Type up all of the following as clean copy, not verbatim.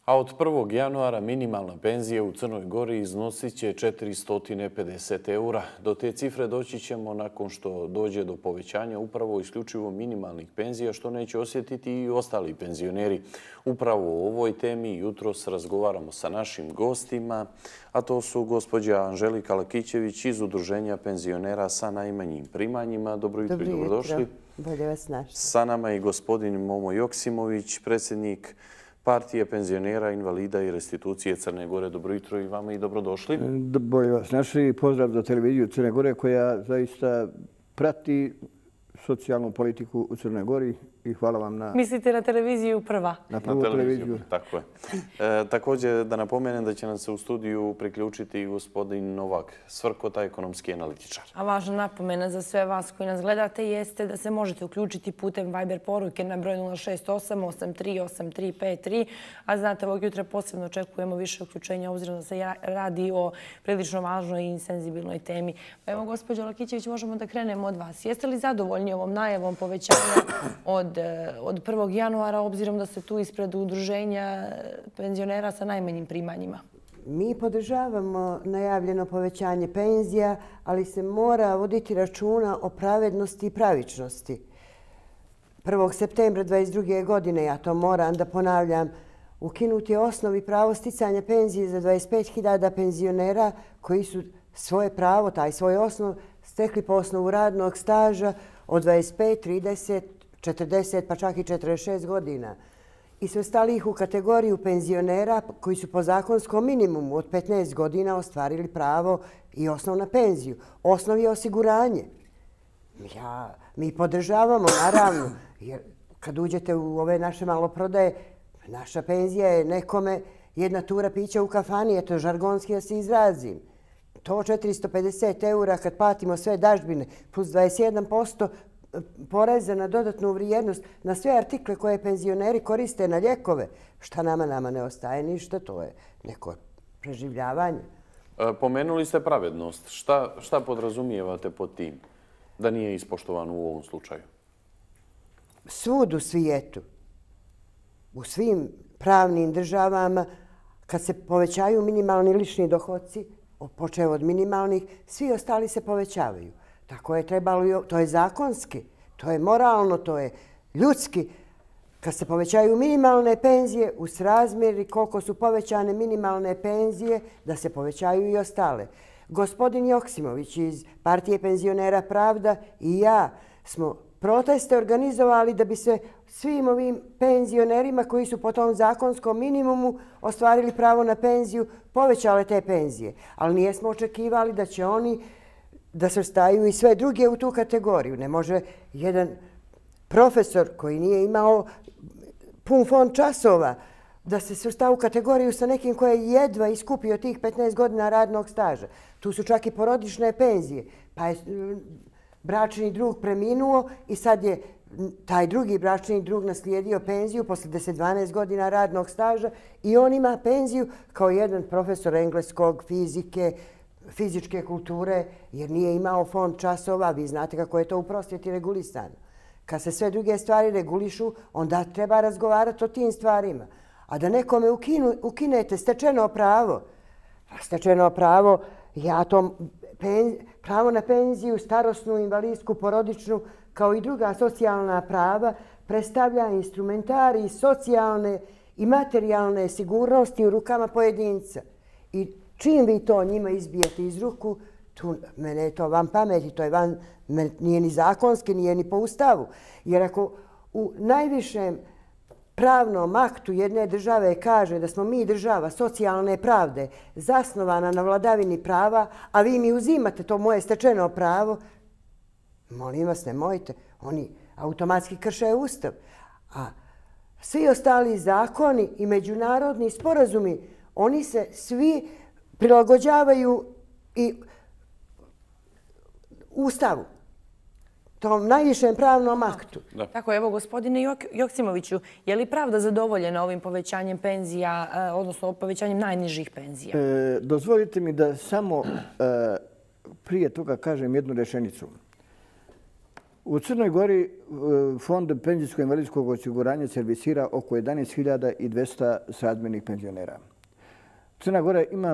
A od 1. januara minimalna penzija u Crnoj Gori iznosit će 450 eura. Do te cifre doći ćemo nakon što dođe do povećanja upravo isključivo minimalnih penzija, što neće osjetiti i ostali penzioneri. Upravo o ovoj temi jutros razgovaramo sa našim gostima, a to su gospođa Anželika Lakićević iz Udruženja penzionera sa najmanjim primanjima. Dobro jutro i dobrodošli. Bolje vas našli. Sa nama i gospodin Momo Joksimović, predsjednik Partije penzionera, invalida i restitucije Crne Gore. Dobro jutro i vama i dobrodošli. Bolje vas našli. Pozdrav za televiziju Crne Gore koja zaista prati socijalnu politiku u Crnoj Gori i hvala vam na... Mislite na televiziju Prva? Na prvu televiziju. Tako je. Također da napomenem da će nam se u studiju priključiti gospodin Novak Svrkota, ekonomski analitičar. A važna napomena za sve vas koji nas gledate jeste da se možete uključiti putem Viber poruke na broj 068 838353. A znate, ovog jutra posebno očekujemo više uključenja obzirom da se radi o prilično važnoj i senzibilnoj temi. Pa evo, gospođo Lakićević, možemo da krenemo od vas. Jeste li zadovoljni ovom najavom povećanja od 1. januara, obzirom da ste tu ispred Udruženja penzionera sa najmanjim primanjima? Mi podržavamo najavljeno povećanje penzija, ali se mora voditi računa o pravednosti i pravičnosti. 1. septembra 2022. godine, ja to moram da ponavljam, ukinuti je osnov i pravo sticanja penzije za 25.000 penzionera koji su svoje pravo, taj svoj osnov, stekli po osnovu radnog staža od 25, 30, 40 pa čak i 46 godina. I svrstali ih u kategoriju penzionera koji su po zakonskom minimumu od 15 godina ostvarili pravo i osnov na penziju. Osnov je osiguranje. Mi podržavamo, naravno, jer kad uđete u ove naše maloprodaje, naša penzija je nekome jedna tura pića u kafani, eto žargonski da se izrazim. To 450 eura kad platimo sve dažbine plus 21% poreza na dodatnu vrijednost, na sve artikle koje penzioneri koriste, na lijekove. Šta nama ne ostaje ništa, to je neko preživljavanje. Pomenuli ste pravednost. Šta podrazumijevate pod tim da nije ispoštovano u ovom slučaju? Svud u svijetu, u svim pravnim državama, kad se povećaju minimalni lični dohodci, počev od minimalnih, svi ostali se povećavaju. Tako je trebalo, to je zakonski, to je moralno, to je ljudski. Kad se povećaju minimalne penzije, u srazmjeri koliko su povećane minimalne penzije, da se povećaju i ostale. Gospodin Joksimović iz Partije penzionera Pravda i ja smo proteste organizovali da bi se svim ovim penzionerima koji su po tom zakonskom minimumu ostvarili pravo na penziju, povećale te penzije. Ali nijesmo očekivali da će oni da svrstaju i sve druge u tu kategoriju. Ne može jedan profesor koji nije imao pun fond časova da se svrsta u kategoriju sa nekim koji je jedva iskupio tih 15 godina radnog staža. Tu su čak i porodične penzije. Pa je bračni drug preminuo i sad je taj drugi bračni drug naslijedio penziju posle 10-12 godina radnog staža i on ima penziju kao jedan profesor engleskog, fizike, fizičke kulture, jer nije imao fond časova. Vi znate kako je to u prosvjeti regulisano. Kad se sve druge stvari regulišu, onda treba razgovarati o tim stvarima. A da nekome ukinete stečeno pravo, pravo na penziju, starosnu, invalidsku, porodičnu, kao i druga socijalna prava, predstavlja instrumentarij socijalne i materijalne sigurnosti u rukama pojedinca. I čim vi to njima izbijete iz ruku, mene je to van pameti, to je nije ni zakonski, nije ni po ustavu. Jer ako u najvišem pravnom aktu jedne države kaže da smo mi država socijalne pravde zasnovana na vladavini prava, a vi mi uzimate to moje stečeno pravo, molim vas, nemojte. Oni automatski krše ustav. A svi ostali zakoni i međunarodni sporazumi, oni se svi prilagođavaju i Ustavu, tom najvišem pravnom aktu. Tako, evo, gospodine Joksimoviću, je li pravda zadovoljena ovim povećanjem penzija, odnosno povećanjem najnižih penzija? Dozvolite mi da samo prije toga kažem jednu rečenicu. U Crnoj Gori Fond penzijsko-invalidskog osiguranja servisira oko 11.200 srazmjernih penzionera. Crna Gora ima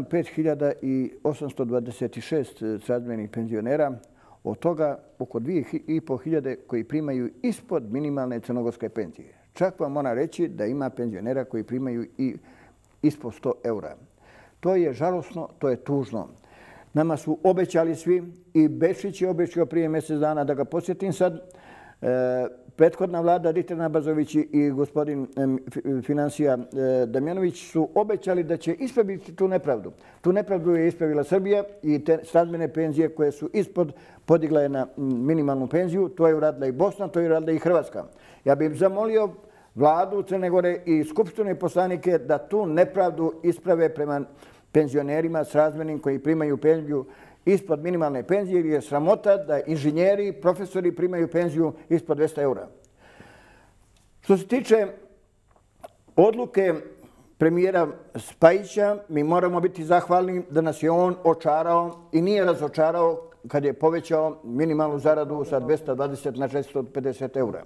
5.826 srazmjernih penzionera, od toga oko 2.500 koji primaju ispod minimalne crnogorske penzije. Čak vam moram reći da ima penzionera koji primaju i ispod 100 eura. To je žalosno, to je tužno. Nama su obećali svi i Bečić je obećao prije mjesec dana, da ga podsjetim sad, prethodna vlada Ditra Bazović i gospodin financija Damjanović su obećali da će ispraviti tu nepravdu. Tu nepravdu je ispravila Srbija i te srazmjerne penzije koje su ispod podigla je na minimalnu penziju. To je uradila i Bosna, to je uradila i Hrvatska. Ja bih zamolio vladu Crne Gore i skupštine poslanike da tu nepravdu isprave prema penzionerima srazmjernim koji primaju penziju ispod minimalne penzije, jer je sramota da inženjeri, profesori primaju penziju ispod 200 eura. Što se tiče odluke premijera Spajića, mi moramo biti zahvalni da nas je on očarao i nije razočarao kad je povećao minimalnu zaradu sa 220 na 450 eura.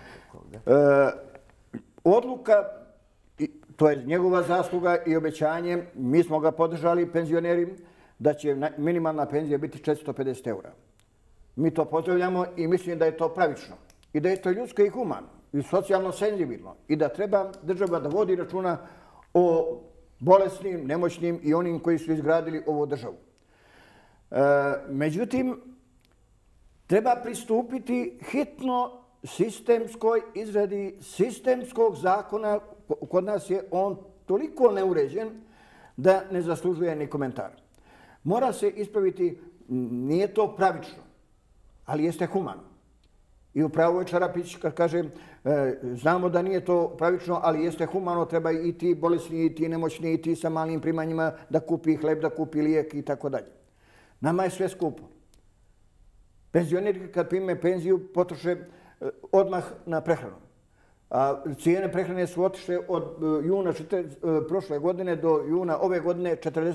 Odluka, to je njegova zasluga i obećanje, mi smo ga podržali penzioneri, da će minimalna penzija biti 450 eura. Mi to pozdravljamo i mislim da je to pravično. I da je to ljudsko i humano i socijalno senzibilno. I da treba država da vodi računa o bolesnim, nemoćnim i onim koji su izgradili ovu državu. Međutim, treba pristupiti hitno sistemskoj izradi sistemskog zakona. Kod nas je on toliko neuređen da ne zaslužuje ni komentar. Mora se ispraviti, nije to pravično, ali jeste humano. I upravo je Čarapić kad kaže, znamo da nije to pravično, ali jeste humano, treba i ti bolesni, i ti nemoćni, i ti sa malim primanjima da kupi hleb, da kupi lijek i tako dalje. Nama je sve skupo. Penzioneri kad prime penziju potroše odmah na prehranu. A cijene prehrane su otišle od juna prošle godine do juna ove godine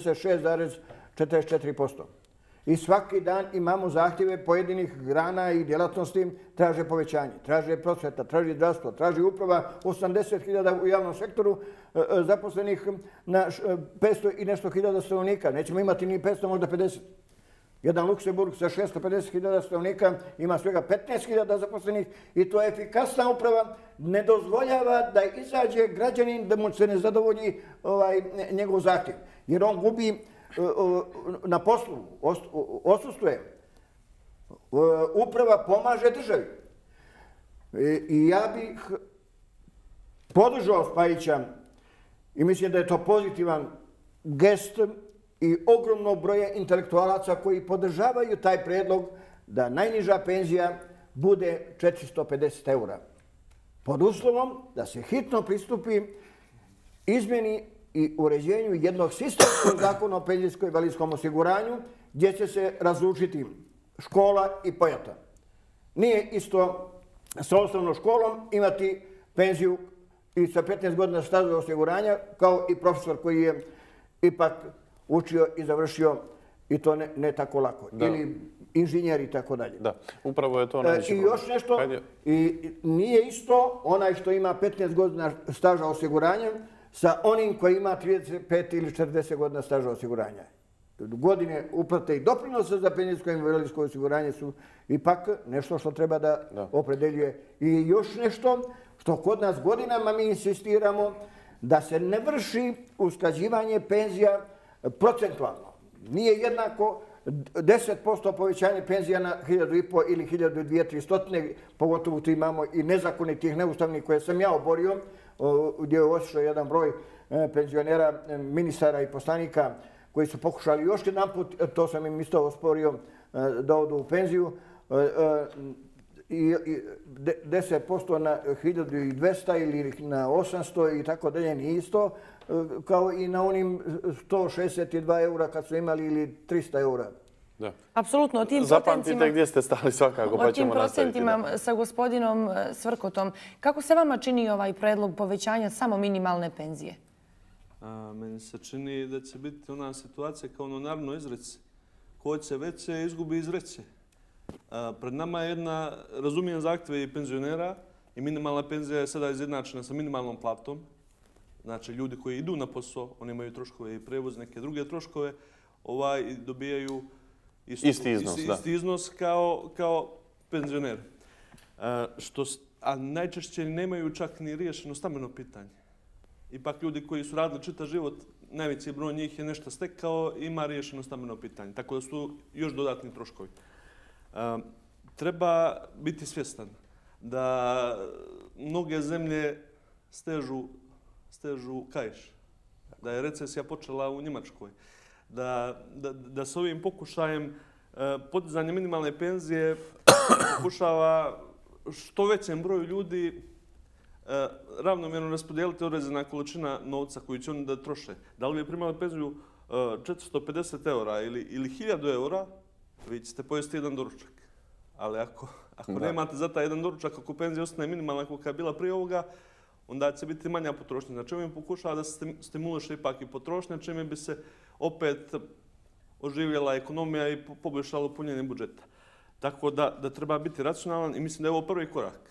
46,44%. I svaki dan imamo zahtjeve pojedinih grana i djelatnosti, traže povećanje, traže prosveta, traže zdravstvo, traže uprava, 80.000 u javnom sektoru zaposlenih na 500 i nešto hiljada stanovnika. Nećemo imati ni 500, možda 50. Jedan Luksemburg sa 650.000 stanovnika ima svega 15.000 zaposlenih i to je efikasna uprava, ne dozvoljava da izađe građanin da mu se ne zadovolji njegov zahtjev. Jer on gubi na poslu, odsustuje. Uprava pomaže državi. I ja bih podržao Spajića i mislim da je to pozitivan gest i ogromno broje intelektualaca koji podržavaju taj predlog da najniža penzija bude 450 eura. Pod uslovom da se hitno pristupi izmjeni i uređenju jednog sistemskog zakona o penzijskom i invalidskom osiguranju gdje će se razlučiti škola i pojata. Nije isto sa osnovnom školom imati penziju i sa 15 godina staža osiguranja kao i profesor koji je ipak učio i završio i to ne tako lako. Ili inženjer i tako dalje. Da, upravo je to najveći problem. I još nešto, nije isto onaj što ima 15 godina staža osiguranja sa onim koji ima 35 ili 40 godina staža osiguranja. Godine uplate i doprinosa za penzijsko i invalidsko osiguranje su ipak nešto što treba da opredeljuje. I još nešto što kod nas godinama mi insistiramo da se ne vrši usklađivanje penzija procentualno. Nije jednako 10% povećanje penzija na 1.500 ili 1.200, pogotovo tu imamo i nezakonitih, neustavnih koje sam ja oborio, gdje je otišao jedan broj penzionera, ministara i poslanika koji su pokušali još jedan put, to sam im isto osporio, da odu u penziju, i 10% na 1.200 ili na 800 i tako dalje nije isto, kao i na onim 162 eura kad su imali ili 300 eura. Apsolutno, o tim zapamtite gdje ste stali svakako, pa ćemo nastaviti. O tim procentima sa gospodinom Svrkotom. Kako se vama čini ovaj predlog povećanja samo minimalne penzije? Meni se čini da će biti ona situacija kao ono narodno izreci. Ko će veće, izgubi izreće. Pred nama je jedna, razumijem zahtjeve i penzionera i minimalna penzija je sada izjednačena sa minimalnom platom. Znači, ljudi koji idu na posao, oni imaju troškove i prevoz, neke druge troškove, dobijaju isti iznos kao penzioner. A najčešće nemaju čak ni riješeno stambeno pitanje. Ipak ljudi koji su radili čitav život, najveći broj njih je nešto stekao i ima riješeno stambeno pitanje. Tako da su još dodatni troškovi. Treba biti svjestan da mnoge zemlje stežu kaiš. Da je recesija počela u Njemačkoj. Da s ovim pokušajem podizanja minimalne penzije pokušava što većem broju ljudi ravnomjerno raspodijeliti određena količina novca koju će oni da troše. Da li bi primali penziju 450 eura ili 1000 eura, vi ćete pojesti jedan doručak. Ali ako nemate za taj jedan doručak, ako penzija ostane minimalna kolika je bila prije ovoga, onda će biti manja potrošnja. Znači ovim pokušava da se stimuliše ipak i potrošnja, čime bi se opet oživjela ekonomija i poboljšalo punjenje budžeta. Tako da treba biti racionalan i mislim da je ovo prvi korak.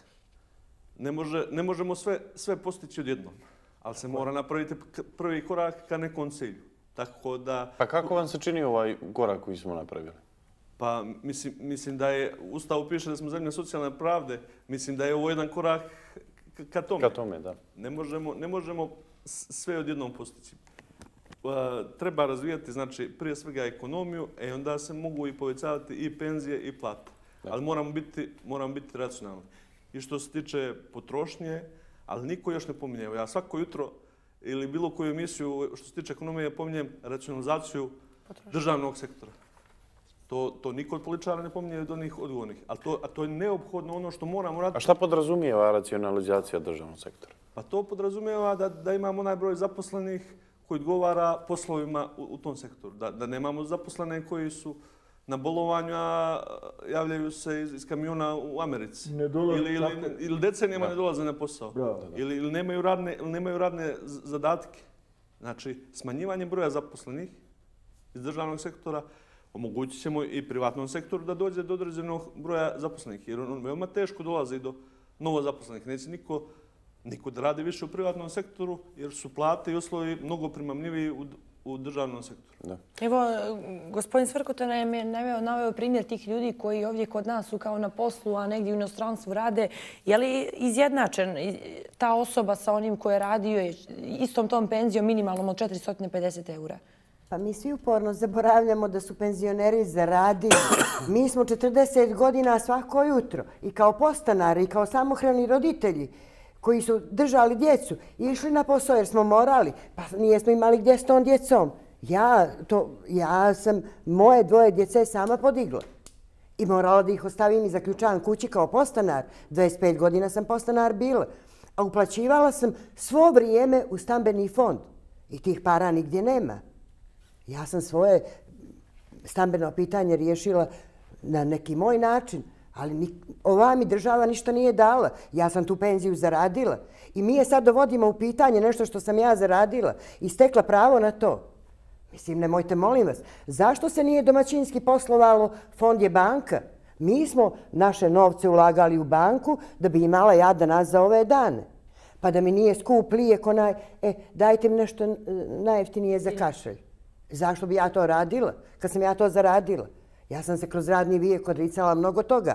Ne možemo sve postići odjednom, ali se mora napraviti prvi korak ka nekom cilju. Pa kako vam se čini ovaj korak koji smo napravili? Pa mislim da je, u Ustavu piše da smo zemlja socijalne pravde, mislim da je ovo jedan korak ka tome. Ka tome, da. Ne možemo sve odjednom postići. Treba razvijati, znači, prije svega ekonomiju, onda se mogu i povećavati i penzije i plate. Ali moramo biti racionalni. I što se tiče potrošnje, ali niko još ne pominje. Ja svako jutro ili bilo koju emisiju što se tiče ekonomije pominjem racionalizaciju državnog sektora. To niko od političara ne pominje od onih odgovornih. A to je neophodno ono što moramo raditi. A šta podrazumijeva racionalizacija državnog sektora? Pa to podrazumijeva da imamo najbroj zaposlenih koji odgovara poslovima u tom sektoru. Da nemamo zaposlene koji su na bolovanju, javljaju se iz kamiona u Americi. Ili decenijama ne dolaze na posao. Ili nemaju radne zadatke. Znači, smanjivanje broja zaposlenih iz državnog sektora omogućit ćemo i privatnom sektoru da dođe do određenog broja zaposlenih. Jer on veoma teško dolazi do novo zaposlenih. Neće niko da radi više u privatnom sektoru jer su plate i uslovi mnogo primamljiviji u državnom sektoru. Evo, gospodin Cvrkota nam je naveo primjer tih ljudi koji ovdje kod nas su kao na poslu, a negdje u inostranstvu rade. Je li izjednačen ta osoba sa onim koje je radio istom tom penzijom minimalnom od 450 eura? Pa mi svi uporno zaboravljamo da su penzioneri zaradili. Mi smo 40 godina svako jutro i kao podstanari i kao samohrani roditelji koji su držali djecu i išli na posao jer smo morali. Pa nijesmo imali gdje s tom djecom. Ja sam moje 2 djece sama podigla. I morala da ih ostavim i zaključavam kući kao podstanar. 25 godina sam podstanar bila. A uplaćivala sam svo vrijeme u stambeni fond. I tih para nigdje nema. Ja sam svoje stambeno pitanje riješila na neki moj način. Ali ova mi država ništa nije dala. Ja sam tu penziju zaradila. I mi je sad dovodimo u pitanje nešto što sam ja zaradila i stekla pravo na to. Mislim, nemojte, molim vas. Zašto se nije domaćinski poslovalo? Fond je banka. Mi smo naše novce ulagali u banku da bi imala ja danas za ove dane. Pa da mi nije skup lijek onaj, dajte mi nešto najjeftinije za kašelj. Zašto bi ja to radila? Kad sam ja to zaradila. Ja sam se kroz radni vijek odricala mnogo toga.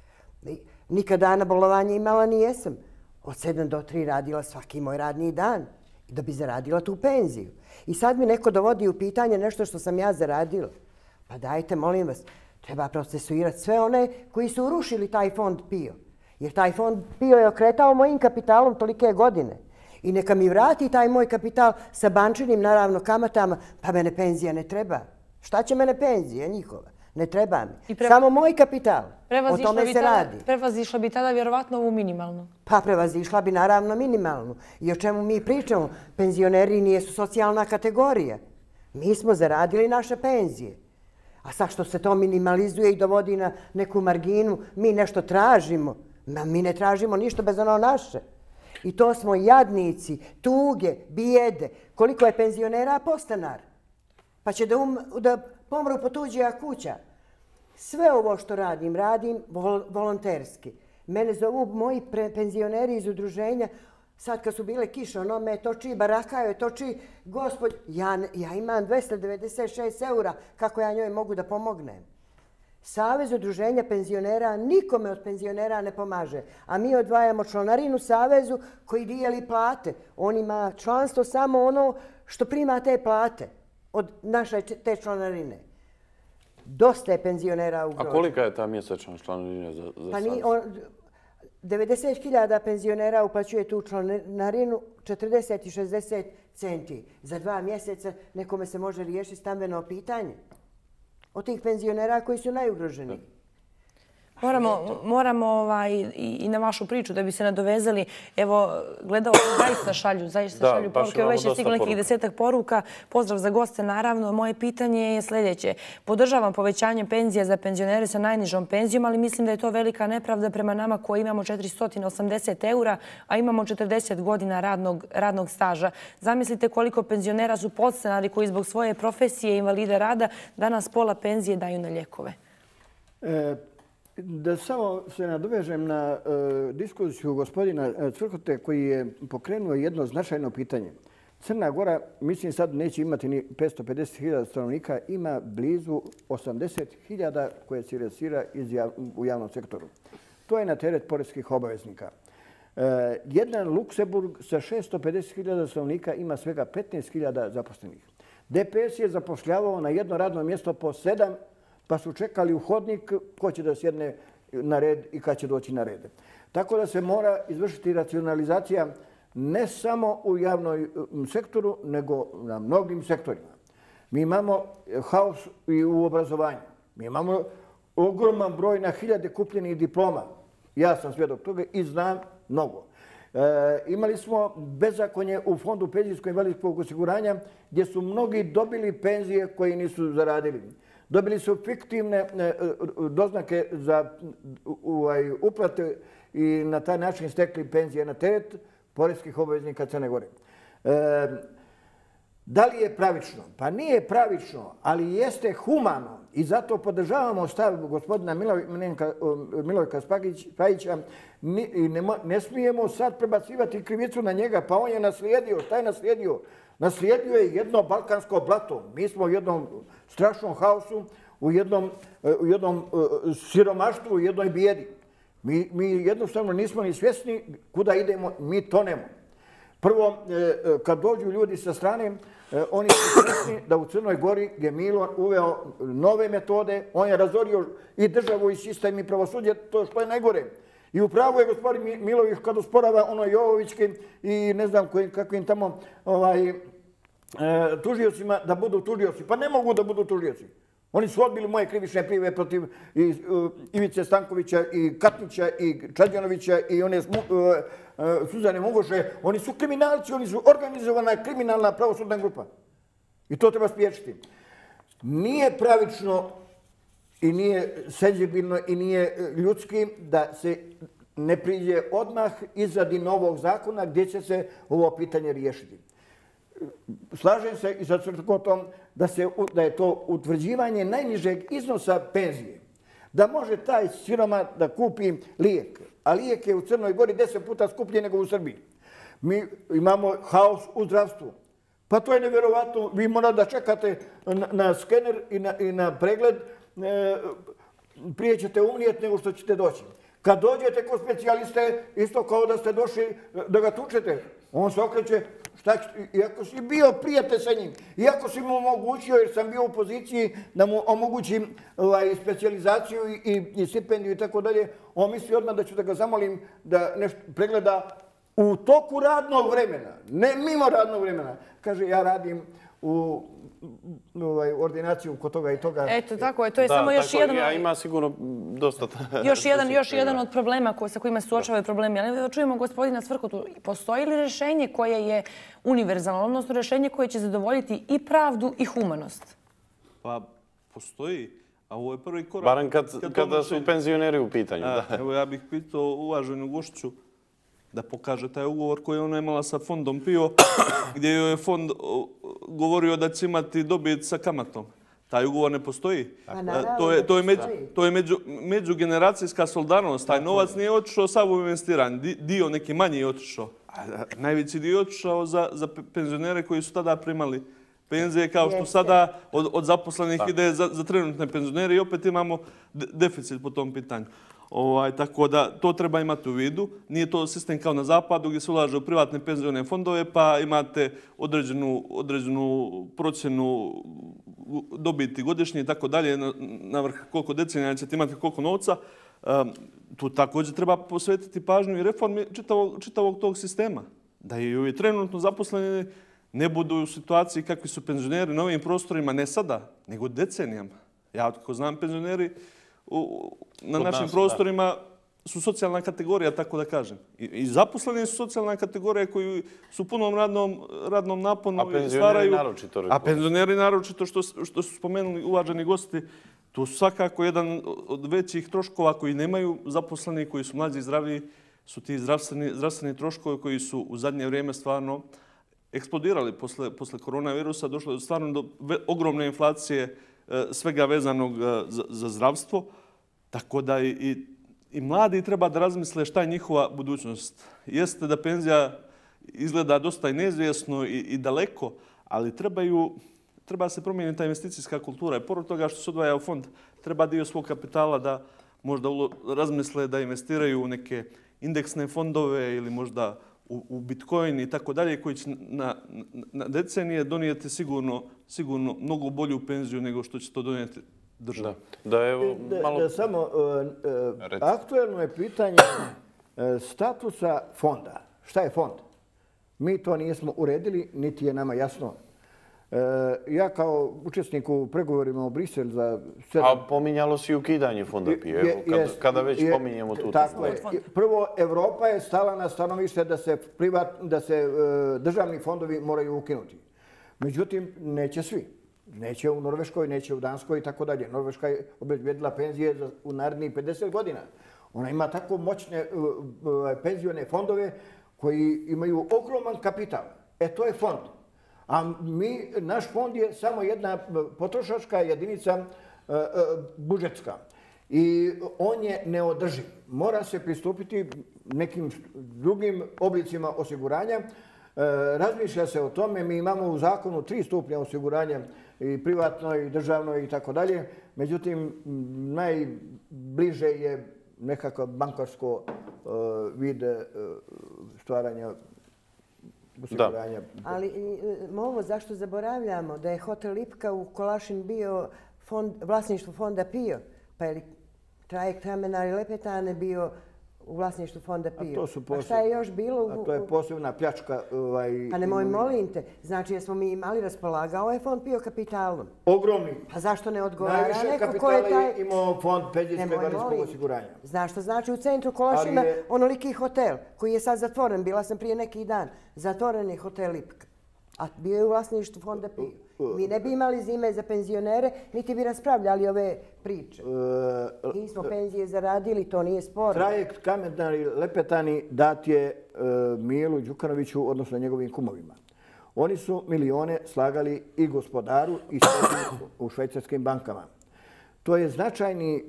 Nikada na bolovanje imala nijesam. Od 7 do 3 radila svaki moj radni dan da bi zaradila tu penziju. I sad mi neko dovodi u pitanje nešto što sam ja zaradila. Pa dajte, molim vas, treba procesuirati sve one koji su urušili taj fond PIO. Jer taj fond PIO je okretao mojim kapitalom tolike godine. I neka mi vrati taj moj kapital sa bančinim, naravno, kamatama, pa mene penzija ne treba. Šta će mene penzija njihova? Ne treba mi. Samo moj kapital. O tome se radi. Prevazišla bi tada vjerovatno ovu minimalnu. Pa prevazišla bi naravno minimalnu. I o čemu mi pričamo? Penzioneri nisu socijalna kategorija. Mi smo zaradili naše penzije. A sad što se to minimalizuje i dovodi na neku marginu, mi nešto tražimo. Mi ne tražimo ništa bez ono naše. I to smo jadnici, tuge, bijede. Koliko je penzionera podstanar? Pa će da pomru po tuđija kuća. Sve ovo što radim volonterski. Mene zovu moji penzioneri iz udruženja, sad kad su bile kiše, ono me toči, barakaju, toči, gospod, ja imam 296 eura, kako ja njoj mogu da pomognem. Savez udruženja penzionera nikome od penzionera ne pomaže, a mi odvajamo članarinu Savezu koji dijeli plate. On ima članstvo samo ono što prima te plate od naše te članarine. Dosta je penzionera ugroženo. A kolika je ta mjesečna članarina za Savez? 90.000 penzionera uplaćuje tu članarinu 40 i 60 centi. Za 2 mjeseca nekome se može riješiti stambeno pitanje. Od tih penzionera koji su najugroženiji. Moramo i na vašu priču da bi se nadovezali. Evo, gledao zaista šalju poruke. Već je stiglo nekih 10-ak poruka. Pozdrav za goste, naravno. Moje pitanje je sljedeće. Podržavam povećanje penzija za penzionere sa najnižom penzijom, ali mislim da je to velika nepravda prema nama koji imamo 480 eura, a imamo 40 godina radnog staža. Zamislite koliko penzionera su podstanari koji zbog svoje profesije invalida rada danas pola penzije daju na lijekove. Da samo se nadovežem na diskusiju gospodina Cvrkote koji je pokrenuo jedno značajno pitanje. Crna Gora, mislim sad neće imati ni 550.000 stanovnika, ima blizu 80.000 koje se finansira u javnom sektoru. To je na teret poreskih obaveznika. Jedan Luksemburg sa 650.000 stanovnika ima svega 15.000 zaposlenih. DPS je zapošljavao na jedno radno mjesto po 7, pa su čekali u hodnik ko će da sjedne na red i kad će doći na red. Tako da se mora izvršiti racionalizacija ne samo u javnom sektoru, nego na mnogim sektorima. Mi imamo haos i u obrazovanju. Mi imamo ogroman broj na hiljade kupljenih diploma. Ja sam svjedok toga i znam mnogo. Imali smo bezakonje u Fondu penzijsko-invalidskog osiguranja gdje su mnogi dobili penzije koje nisu zaradili. Dobili su fiktivne doznake za uplate i na taj način stekli penzije na teret poreskih obaveznika Crne Gore. Da li je pravično? Pa nije pravično, ali jeste humano i zato podržavamo stav gospodina Milojka Spajića. Ne smijemo sad prebacivati krivicu na njega, pa on je naslijedio. Šta je naslijedio? Naslijedio je jedno balkansko blato. Mi smo u jednom strašnom haosu, u jednom siromaštvu, u jednoj bijedi. Mi jednostavno nismo ni svjesni kuda idemo, mi tonemo. Prvo, kad dođu ljudi sa strane, oni su svjesni da u Crnoj Gori je Milo uveo nove metode, on je razorio i državu i sistem i pravosuđe, to što je najgore. I upravo je gospodin Milović kad usporava ono Jovovićke i ne znam kakvim tamo tužiocima da budu tužioci. Pa ne mogu da budu tužioci. Oni su odbili moje krivične prijave protiv Ivice Stankovića i Katnića i Čađanovića i one Suzane Mogoše. Oni su kriminalci, oni su organizovana kriminalna pravosudna grupa. I to treba spriječiti. Nije pravično i nije senzibilno i nije ljudski da se ne priđe odmah izradi novog zakona gdje će se ovo pitanje riješiti. Slažem se i sa Cvrkotom da je to utvrđivanje najnižeg iznosa penzije. Da može taj siroma da kupi lijek, a lijek je u Crnoj Gori 10 puta skuplji nego u Srbiji. Mi imamo haos u zdravstvu. Pa to je nevjerovatno. Vi morate da čekate na skener i na pregled. Prije ćete umrijeti nego što ćete doći. Kad dođete kod specijaliste, isto kao da ste došli da ga tučete, on se okreće, iako si bio prijatelj sa njim, iako si mu omogućio, jer sam bio u poziciji da mu omogućim specijalizaciju i stipendiju i tako dalje, on misli odmah da ću da ga zamolim da nešto pregleda u toku radnog vremena, ne mimo radnog vremena. Kaže, ja radim u ordinaciju kod toga i toga. Eto, tako je. To je samo još jedan... Ja ima sigurno dosta... Još jedan od problema sa kojima se suočavaju problemi. Ali čujemo gospodina Cvrkotu. Postoji li rješenje koje je univerzalno, odnosno rješenje koje će zadovoljiti i pravdu i humanost? Pa, postoji. A ovo je prvi korak. Barem kada su penzioneri u pitanju. Evo, ja bih pitao uvaženu gošću da pokaže taj ugovor koji je ona imala sa fondom PIO, gdje joj je fond govorio da će imati dobit sa kamatom. Taj ugovor ne postoji. To je međugeneracijska solidarnost. Taj novac nije otišao sav u investiranje. Dio neki manji je otišao. Najveći dio je otišao za penzionere koji su tada primali penzije, kao što sada od zaposlenih ide za trenutne penzionere i opet imamo deficit po tom pitanju. Tako da to treba imati u vidu. Nije to sistem kao na zapadu gdje se ulaže u privatne penzione fondove pa imate određenu procjenu dobiti godišnje i tako dalje, na vrh koliko decenija ćete imati koliko novca. Tu također treba posvetiti pažnju i reformi čitavog tog sistema. Da i ovi trenutno zaposleni ne budu u situaciji kakvi su penzioneri na ovim prostorima, ne sada, nego decenijama. Ja kako znam, penzioneri na našim prostorima su socijalna kategorija, tako da kažem. I zaposleni su socijalna kategorija koji su u punom radnom naponu i stvaraju... A penzioneri naročito, što su spomenuli uvaženi gosti, to su svakako jedan od većih troškova koji nemaju zaposleni, koji su mlađi i zdraviji, su ti zdravstveni troškovi koji su u zadnje vrijeme stvarno eksplodirali posle koronavirusa. Došlo je stvarno do ogromne inflacije svega vezanog za zdravstvo. Tako da i mladi treba da razmisle šta je njihova budućnost. Jeste da penzija izgleda dosta i neizvjesno i daleko, ali treba se promijeniti ta investicijska kultura. I pored toga što se odvaja u fond, treba dio svog kapitala da možda razmisle da investiraju u neke indeksne fondove ili možda u Bitcoin i tako dalje, koji će na decenije donijeti sigurno mnogo bolju penziju nego što će to donijeti država. Samo aktuelno je pitanje statusa fonda. Šta je fond? Mi to nismo uredili, niti je nama jasno. Ja kao učesnik u pregovorima u Brisel za... A pominjalo si ukidanje fonda PIO, kada već pominjemo tu temu. Prvo, Evropa je stala na stanovište da se državni fondovi moraju ukinuti. Međutim, neće svi. Neće u Norveškoj, neće u Danskoj i tako dalje. Norveška je obezbjedila penzije u narednih 50 godina. Ona ima tako moćne penzione fondove koji imaju ogroman kapital. To je fond. A naš fond je samo jedna potrošačka jedinica budžetska. I on je neodrživ. Mora se pristupiti nekim drugim oblicima osiguranja. Razmišlja se o tome. Mi imamo u zakonu 3 stupnja osiguranja, i privatno, i državno, i tako dalje. Međutim, najbliže je nekakav bankarsko vid stvaranja osiguranja. Ali ovo zašto zaboravljamo da je hotel Lipka u Kolašin bio vlasništvo fonda PIO, pa je li trajekt Ramenar i Lepetane bio u vlasništvu fonda PIO. A šta je još bilo? A to je posebna pljačka. Pa nemoj, molim te. Znači, jesmo mi imali raspolagao je fond PIO kapitalom? Ogromni. Pa zašto ne odgovara neko ko je taj... Najviše kapitala je imao fond penzijsko-invalidskog osiguranja. Znaš što znači u centru Kolašina onoliki hotel koji je sad zatvoren. Bila sam prije neki dan. Zatvoren je hotel Lipka. A bio je u vlasništvu fonda PIO. Mi ne bi imali zime za penzionere, niti bi raspravljali ove priče. Mi smo penzije zaradili, to nije spor. Trajekt Kamenar i Lepetani dat je Milu Đukanoviću, odnosno njegovim kumovima. Oni su milione slagali i gospodaru i u švajcarskim bankama. To je značajni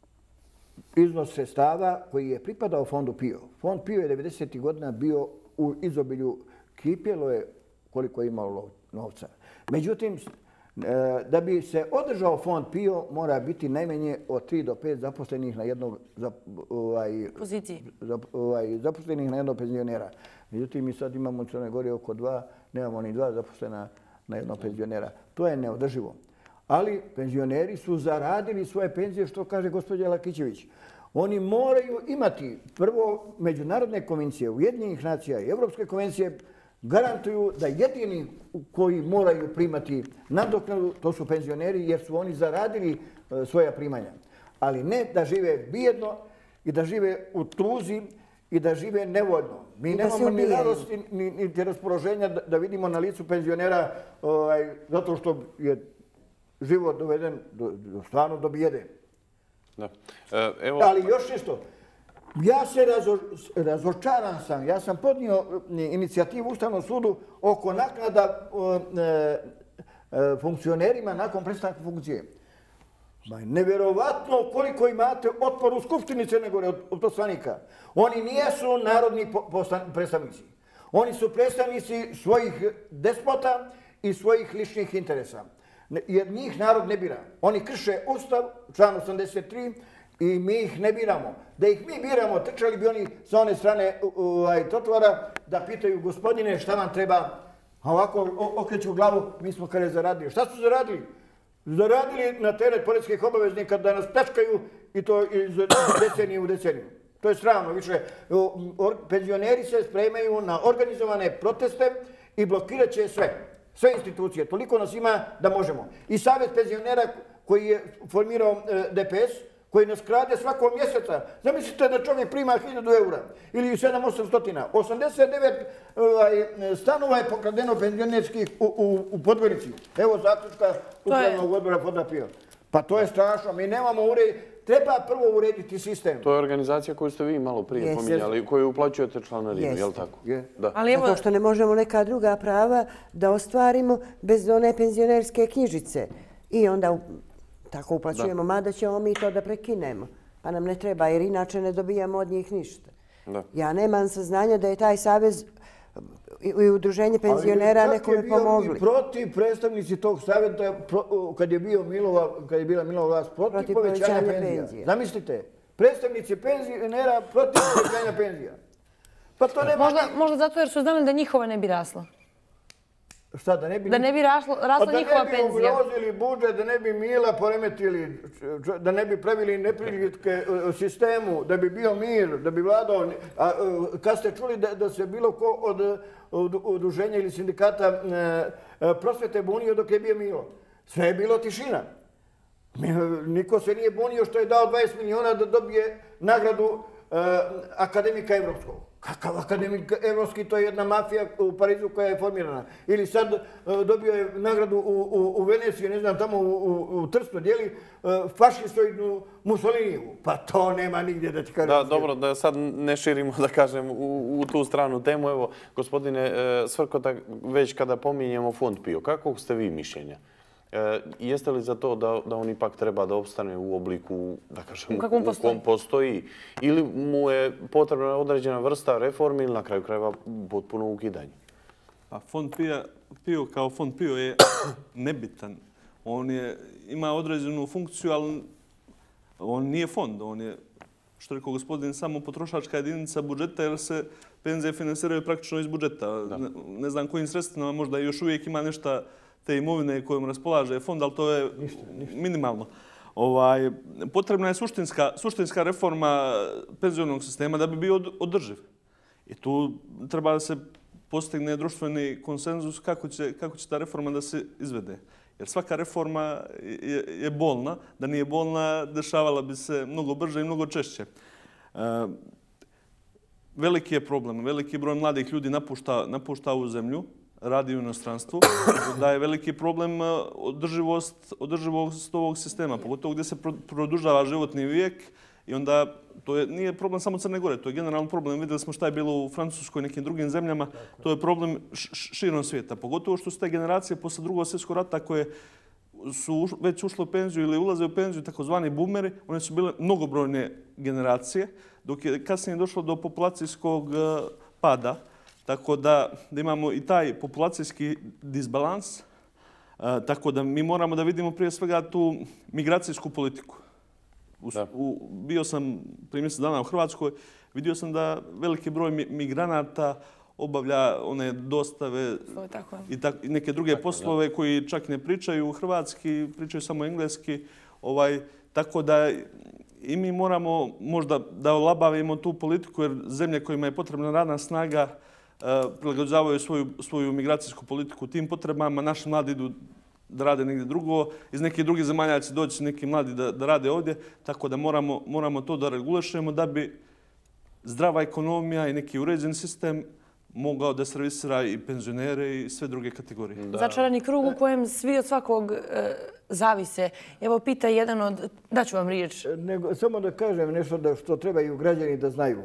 iznos sredstava koji je pripadao fondu PIO. Fond PIO je 90. godina bio u izobilju, kipjelo je koliko je imalo novca. Međutim, da bi se održao fond PIO, mora biti najmanje od 3 do 5 zaposlenih na jednog zaposlenih na jednog penzionera. Međutim, mi sad imamo u Crnoj Gori oko 2, nemamo ni 2 zaposlena na jednog penzionera. To je neodrživo. Ali penzioneri su zaradili svoje penzije, što kaže gospođa Lakićević. Oni moraju imati prvo međunarodne konvencije, Ujedinjenih nacija i Evropske konvencije, garantuju da jedini koji moraju primati nadoknadu, to su penzioneri, jer su oni zaradili svoja primanja. Ali ne da žive bijedno i da žive u tuzi i da žive nevoljno. Mi nemamo ni radosti, ni raspoloženja da vidimo na licu penzionera zato što je život doveden stvarno do bijede. Ali još nešto. Ja se razočaran sam. Ja sam podnio inicijativu Ustavnom sudu oko naknada funkcionerima nakon prestanka funkcije. Nevjerovatno koliko imate otpor u Skupštini Crne Gore od poslanika. Oni nijesu narodni predstavnici. Oni su predstavnici svojih despota i svojih ličnih interesa. Jer njih narod ne bira. Oni krše Ustav, član 83, i mi ih ne biramo. Da ih mi biramo, trčali bi oni sa one strane trotoara da pitaju gospodine šta vam treba, a ovako okreću glavu, mi smo kada zaradili. Šta su zaradili? Zaradili na teret poreskih obaveznika da nas pljačkaju i to iz decenije u deceniju. To je sramno više. Penzioneri se spremaju na organizovane proteste i blokirat će sve institucije. Toliko nas ima da možemo. I Savjet penzionera koji je formirao DPS, koji nas krade svakog mjeseca. Zamislite da čovjek prima 1000 eura ili 700-800. 89 stanova je pokradeno penzionerskih u Podgorici. Evo zaključka upravnog odbora Podapio. Pa to je strašno. Mi nemamo treba prvo urediti sistem. To je organizacija koju ste vi malo prije pominjali, koju uplaćujete članarinu, je li tako? Zato što ne možemo neka druga prava da ostvarimo bez one penzionerske knjižice. I onda tako uplaćujemo, mada ćemo mi to da prekinemo. Pa nam ne treba, jer inače ne dobijamo od njih ništa. Ja nemam saznanja da je taj savez i udruženje penzionera nekome pomogli. Ali protiv predstavnici tog savjeta, kad je bila Milova vlast, protiv povećanja penzija. Zamislite, predstavnici penzionera protiv povećanja penzija. Možda zato jer su znali da njihova ne bi rasla. Šta, da ne bi rasla njihova penzija? Da ne bi ugrozili budžet, da ne bi Mila poremetili, da ne bi pravili neprilike sistemu, da bi bio mir, da bi vladao. Kad ste čuli da se bilo ko od udruženja ili sindikata prosvete bunio dok je bio Milo? Sve je bilo tišina. Niko se nije bunio što je dao 20 miliona da dobije nagradu akademika evropskog. Kakav akademik evropski, to je jedna mafija u Parizu koja je formirana. Ili sad dobio je nagradu u Veneciji, ne znam, tamo u Trstu dijeli fašistoidnu Mussoliniju. Pa to nema nigdje da ti kažem. Da, dobro, da sad ne širimo, da kažem, u tu stranu temu. Evo, gospodine Svrkota, već kada pominjemo Fond PIO, kakvog ste vi mišljenja? Jeste li za to da on ipak treba da opstane u obliku, da kažem, u kom postoji? Ili mu je potrebna određena vrsta reformi ili na kraju krajeva potpuno ukidanje? Fond PIO kao Fond PIO je nebitan. On ima određenu funkciju, ali on nije fond. On je, što rekao gospodin, samo potrošačka jedinica budžeta jer se penzije finansiraju praktično iz budžeta. Ne znam kojim sredstvima, možda još uvijek ima nešto te imovine kojom raspolaže fond, ali to je minimalno. Potrebna je suštinska reforma penzionog sistema da bi bio održiv. I tu treba da se postigne društveni konsenzus kako će ta reforma da se izvede. Jer svaka reforma je bolna. Da nije bolna, dešavala bi se mnogo brže i mnogo češće. Veliki je problem. Veliki broj mladih ljudi napušta ovu zemlju, radi u inostranstvu, da je veliki problem održivost ovog sistema, pogotovo gdje se produžava životni vijek i onda to nije problem samo Crne Gore, to je generalno problem. Vidjeli smo šta je bilo u Francuskoj i nekim drugim zemljama, to je problem širom svijeta. Pogotovo što su te generacije posle Drugog svjetskog rata koje su već ušle u penziju ili ulaze u penziju, takozvani boomeri, one su bile mnogobrojne generacije, dok je kasnije došlo do populacijskog pada. Tako da imamo i taj populacijski disbalans, tako da mi moramo da vidimo prije svega tu migracijsku politiku. Bio sam prije mjesec dana u Hrvatskoj, vidio sam da veliki broj migranata obavlja one dostave i neke druge poslove koji čak ne pričaju hrvatski, pričaju samo engleski. Tako da i mi moramo možda da olabavimo tu politiku jer zemlje kojima je potrebna radna snaga prilagođavaju svoju migracijsku politiku tim potrebama. Naši mladi idu da rade negdje drugo. Iz nekih drugih zemalja će doći neki mladi da rade ovdje. Tako da moramo to da regulišemo da bi zdrava ekonomija i neki uređen sistem mogao da servisira i penzionere i sve druge kategorije. Začarani krug u kojem svi od svakog zavise. Evo pita jedan od... Daću vam riječ. Samo da kažem nešto što trebaju građani da znaju.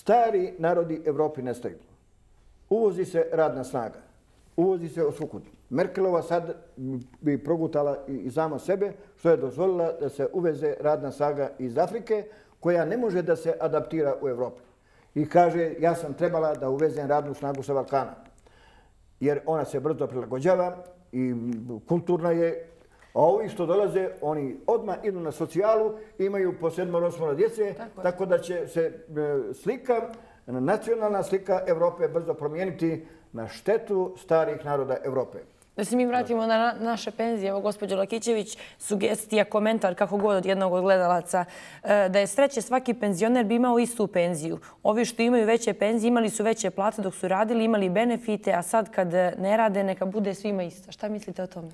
Stari narodi Evropi nestaju. Uvozi se radna snaga. Uvozi se od svukud. Merkelova sad bi progutala i sama sebe, što je dozvolila da se uveze radna snaga iz Afrike, koja ne može da se adaptira u Evropi. I kaže, ja sam trebala da uvezem radnu snagu sa Balkana, jer ona se brzo prilagođava i kulturna je. A ovi što dolaze, oni odmah idu na socijalu, imaju po 7-8 djece, tako da će se slika, nacionalna slika Evrope brzo promijeniti na štetu starih naroda Evrope. Da se mi vratimo na naše penzije. Evo, gospođo Lakićević, sugestija, komentar, kako god od jednog od gledalaca, da je sreće svaki penzioner bi imao istu penziju. Ovi što imaju veće penzije imali su veće plate dok su radili, imali benefite, a sad kad ne rade, neka bude svima isto. Šta mislite o tome?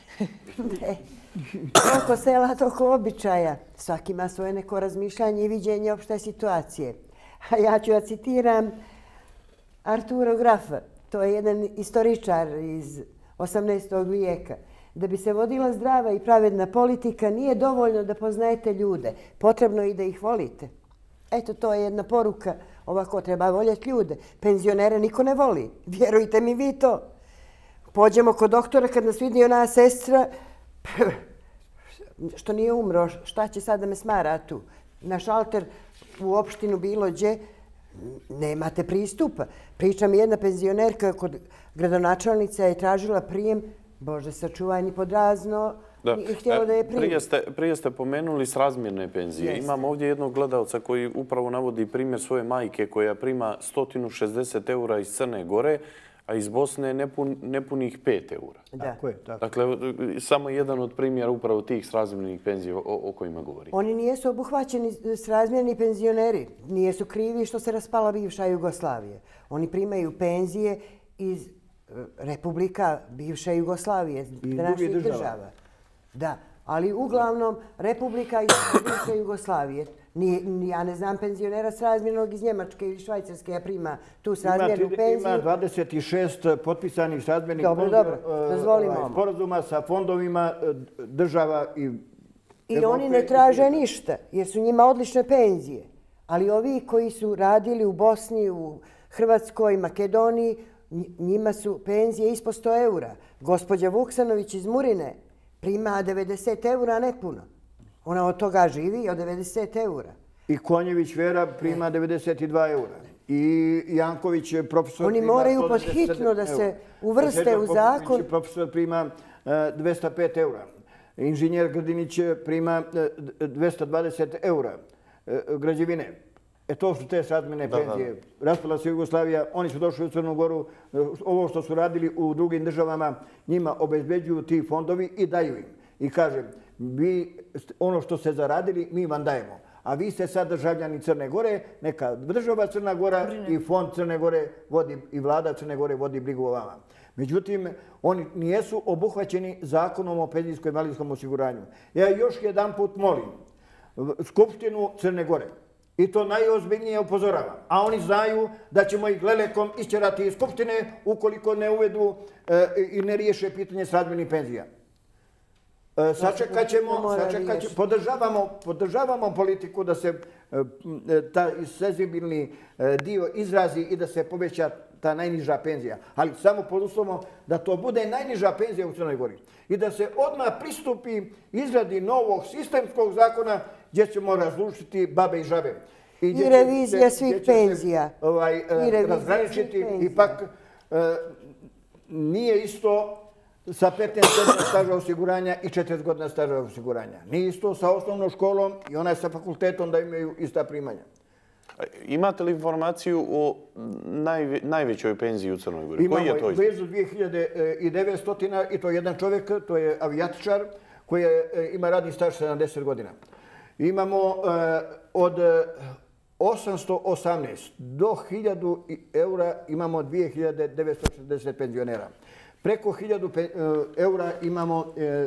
Toliko sela, toliko običaja. Svaki ima svoje neko razmišljanje i viđenje opšte situacije. A ja ću da citiram Arturo Grafa. To je jedan istoričar iz 18. vijeka. Da bi se vodila zdrava i pravedna politika, nije dovoljno da poznajete ljude. Potrebno je i da ih volite. Eto, to je jedna poruka. Ovako treba voljeti ljude. Penzionere niko ne voli. Vjerujte mi vi to. Pođemo kod doktora kad nas vidi ona sestra što nije umro, šta će sad da me smara tu? Na šalter u opštinu bilo gdje nemate pristupa. Priča mi jedna penzionerka kod gradonačelnice je tražila prijem, Bože sačuvaj, ni podrazno, i htjela da je prijem. Prije ste pomenuli srazmjerne penzije. Imam ovdje jednog gledalca koji upravo navodi primjer svoje majke koja prima 160 eura iz Crne Gore, a iz Bosne nepunih 5 eura. Tako je. Dakle, samo jedan od primjera upravo tih srazmjernih penzija o kojima govorimo. Oni nijesu obuhvaćeni srazmjerni penzioneri. Nijesu krivi što se raspala bivša Jugoslavija. Oni primaju penzije iz republika bivše Jugoslavije, današnjih država. Da, ali uglavnom republika iz bivše Jugoslavije. Ja ne znam penzionera srazmjernog iz Njemačke ili Švajcarske, ja prima tu srazmjernu penziju. Ima 26 potpisanih srazmjernih sporazuma sa fondovima država i i oni ne traže ništa, jer su njima odlične penzije. Ali ovi koji su radili u Bosni, u Hrvatskoj, Makedoniji, njima su penzije ispod 100 eura. Gospođa Vuksanović iz Murine prima 90 eura nepuno. Ona od toga živi od 90 eura. I Konjević Vera prima 92 eura. I Janković, profesor, oni moraju podhitno da se uvrste u zakon. Profesor prima 205 eura. Inženjer Grdinić prima 220 eura građevine. To su te srazmjerne penzije. Raspala se Jugoslavija, oni su došli u Crnu Goru. Ovo što su radili u drugim državama, njima obezbeđuju ti fondovi i daju im. I kažem, vi ono što ste zaradili, mi vam dajemo. A vi ste sad državljani Crne Gore, neka država Crna Gora i fond Crne Gore vodi, i vlada Crne Gore vodi brigu o vama. Međutim, oni nijesu obuhvaćeni zakonom o penzijsko-invalidskom osiguranju. Ja još jedan put molim Skupštinu Crne Gore, i to najozbiljnije upozoravam, a oni znaju da ćemo ih lelekom isćerati iz Skupštine ukoliko ne uvedu i ne riješe pitanje srazmjernih penzija. Sačekat ćemo, podržavamo politiku da se ta senzibilni dio izrazi i da se poveća ta najniža penzija. Ali samo pod uslovom da to bude najniža penzija u Crnoj Gori. I da se odmah pristupi izradi novog sistemskog zakona gdje ćemo razlučiti babe i žabe. I revizija svih penzija. Razgraničiti. Ipak nije isto sa 15 godina staža osiguranja i 40 godina staža osiguranja. Nije isto sa osnovnom školom i onaj sa fakultetom da imaju ista primanja. Imate li informaciju o najvećoj penziji u Crnoj Gori? Koji je to iznos? Imamo blizu 2900 i to je jedan čovjek, to je avijatičar koji ima radni staž 70 godina. Imamo od 818 do 1000 eura imamo 2960 penzionera. Preko 1000 eura imamo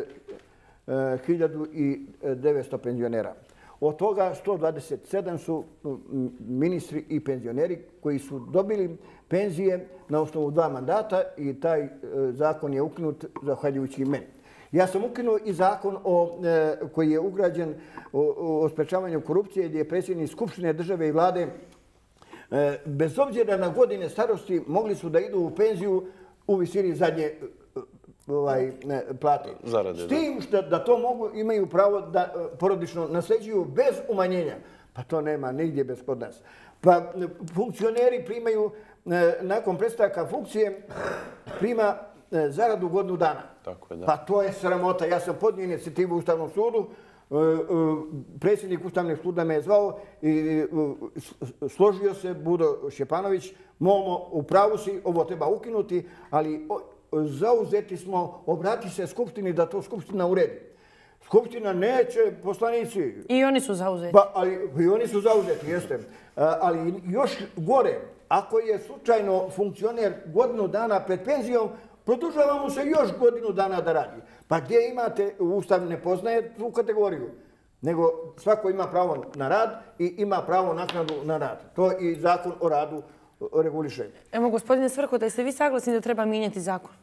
1900 penzionera. Od toga 127 su ministri i penzioneri koji su dobili penzije na osnovu 2 mandata i taj zakon je ukinut zahvaljujući meni. Ja sam ukinuo i zakon koji je ugrađen o sprečavanju korupcije gdje je predsjednik Skupštine države i vlade bez obzira na godine starosti mogli su da idu u penziju u visini zadnje plate. Zarade, s tim da to imaju pravo da porodično nasljeđuju bez umanjenja. Pa to nema nigdje bez kod nas. Pa funkcioneri primaju, nakon prestanka funkcije, prima zaradu godinu dana. Tako je, da. Pa to je sramota. Ja sam podnio inicijativu u Ustavnom sudu, predsjednik Ustavnog suda me je zvao i složio se Budo Šćepanović, Momo, u pravu si, ovo treba ukinuti, ali zauzeti smo, obrati se Skupštini da to Skupština uredi. Skupština neće, poslanici... I oni su zauzeti. Pa, i oni su zauzeti, jeste. Ali još gore, ako je slučajno funkcioner godinu dana pred penzijom, produžava mu se još godinu dana da radi. Pa gdje imate, Ustav ne poznaje tu kategoriju, nego svako ima pravo na rad i ima pravo naknadu na rad. To i Zakon o radu reguliše. Evo, gospodine Svrho, da ste vi saglasni da treba mijenjati zakon?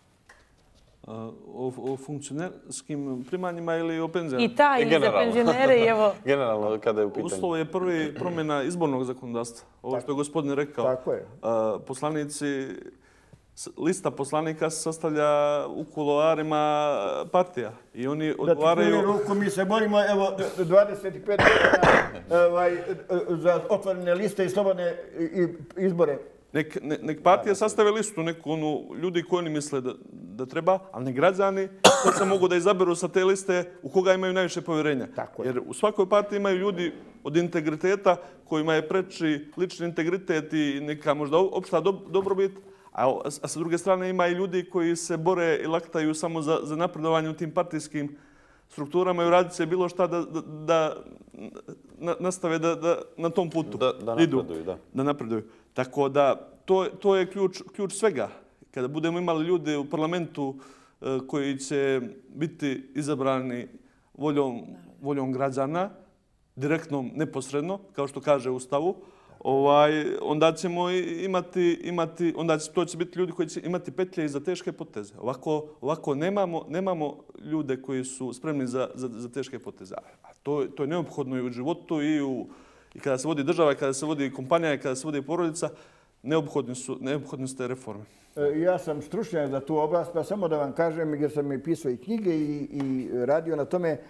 O funkcionerskim primanjima ili o penzijama? I ta, ili za penzionere, i evo... Generalno, kada je u pitanju. Uslov je prvi promjena izbornog zakonodavstva. Ovo što je gospodin rekao. Tako je. Poslanici, lista poslanika se sastavlja u kuloarima partija. I oni odgovaraju... Da ti ruku, mi se borimo, evo, 25 godina za otvorene liste i slobodne izbore. Nek partije sastave listu, neku ljudi koji oni misle da treba, ali ne građani koji se mogu da izaberu sa te liste u koga imaju najviše povjerenja. Jer u svakoj partiji imaju ljudi od integriteta kojima je preči lični integritet i neka možda opšta dobrobit, a sa druge strane ima i ljudi koji se bore i laktaju samo za napredovanje u tim partijskim strukturama i uradit se bilo šta da nastave da na tom putu idu. Da napreduju. Tako da to je ključ svega. Kada budemo imali ljude u parlamentu koji će biti izabrani voljom građana, direktnom, neposredno, kao što kaže u Ustavu, onda ćemo imati, onda to će biti ljudi koji će imati petlje i za teške poteze. Ovako nemamo ljude koji su spremni za teške poteze. A to je neophodno i u životu i kada se vodi država, i kada se vodi kompanija, i kada se vodi porodica, neophodne su te reforme. Ja sam stručnjak za tu oblast, pa samo da vam kažem, jer sam i pisao i knjige i radio na tome,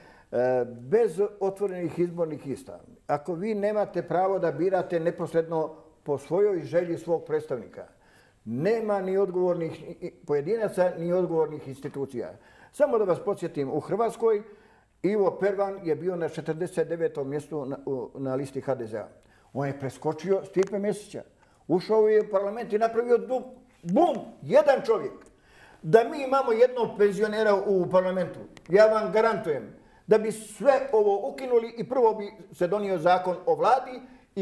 bez otvorenih izbornih lista. Ako vi nemate pravo da birate neposredno po svojoj želji svog predstavnika, nema ni odgovornih pojedinaca, ni odgovornih institucija. Samo da vas podsjetim, u Hrvatskoj Ivo Pervan je bio na 49. mjestu na listi HDZ-a. On je preskočio Stipe Mesića. Ušao je u parlament i napravio bum, jedan čovjek. Da mi imamo jednog penzionera u parlamentu, ja vam garantujem da bi sve ovo ukinuli i prvo bi se donio zakon o vladi